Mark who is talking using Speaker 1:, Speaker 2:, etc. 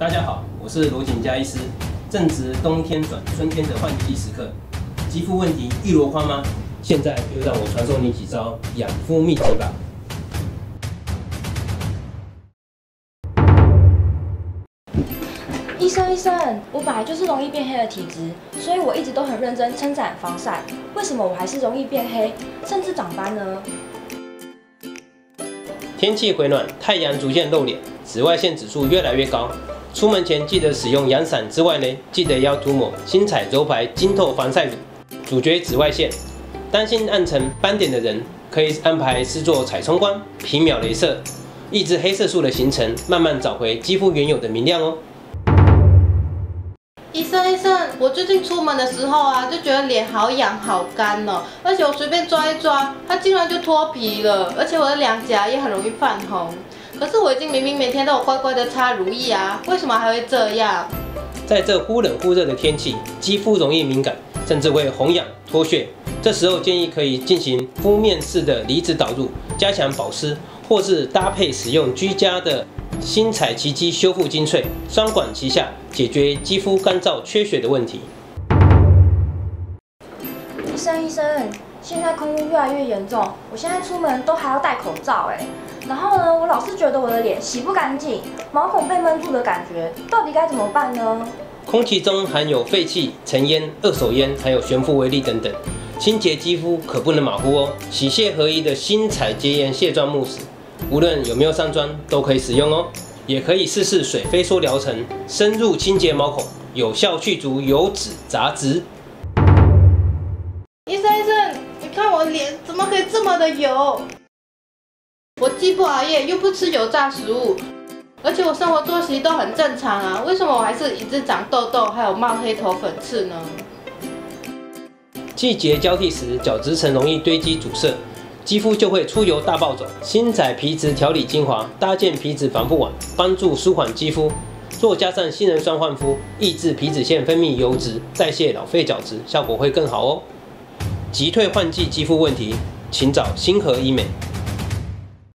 Speaker 1: 大家好，我是罗景佳医师。正值冬天转春天的换季时刻，肌肤问题一箩筐吗？现在就让我传授你几招养肤秘籍吧。
Speaker 2: 医生，我本来就是容易变黑的体质，所以我一直都很认真撑伞防晒。为什么我还是容易变黑，甚至长斑呢？
Speaker 1: 天气回暖，太阳逐渐露脸，紫外线指数越来越高。出门前记得使用阳伞之外呢，记得要涂抹星彩柔牌晶透防晒乳，阻绝紫外线。担心暗沉斑点的人，可以安排施作彩冲光、皮秒雷射，抑制黑色素的形成，慢慢找回肌肤原有的明亮哦。
Speaker 3: 医生，我最近出门的时候啊，就觉得脸好痒好干哦，而且我随便抓一抓，它竟然就脱皮了，而且我的两颊也很容易泛红。可是我已经明明每天都有乖乖的擦乳液啊，为什么还会这样？
Speaker 1: 在这忽冷忽热的天气，肌肤容易敏感，甚至会红痒脱屑。这时候建议可以进行敷面式的离子导入，加强保湿，或是搭配使用居家的星彩奇肌修复精粹，双管齐下，解决肌肤干燥缺血的问题。
Speaker 2: 医生，现在空污越来越严重，我现在出门都还要戴口罩哎。然后呢，我老是觉得我的脸洗不干净，毛孔被闷住的感觉，到底该怎么办呢？
Speaker 1: 空气中含有废气、尘烟、二手烟，还有悬浮微粒等等，清洁肌肤可不能马虎哦。洗卸合一的星彩洁颜卸妆慕斯，无论有没有上妆都可以使用哦。也可以试试水飞梭疗程，深入清洁毛孔，有效去除油脂杂质。
Speaker 3: 医生，你看我脸怎么可以这么的油？我既不熬夜，又不吃油炸食物，而且我生活作息都很正常啊，为什么我还是一直长痘痘，还有冒黑头粉刺呢？
Speaker 1: 季节交替时，角质层容易堆积阻塞，肌肤就会出油大暴走。星彩皮质调理精华搭建皮脂防护网，帮助舒缓肌肤。若加上杏仁酸焕肤，抑制皮脂腺分泌油脂，代谢老废角质，效果会更好哦。急退换季肌肤问题，请找星河医美。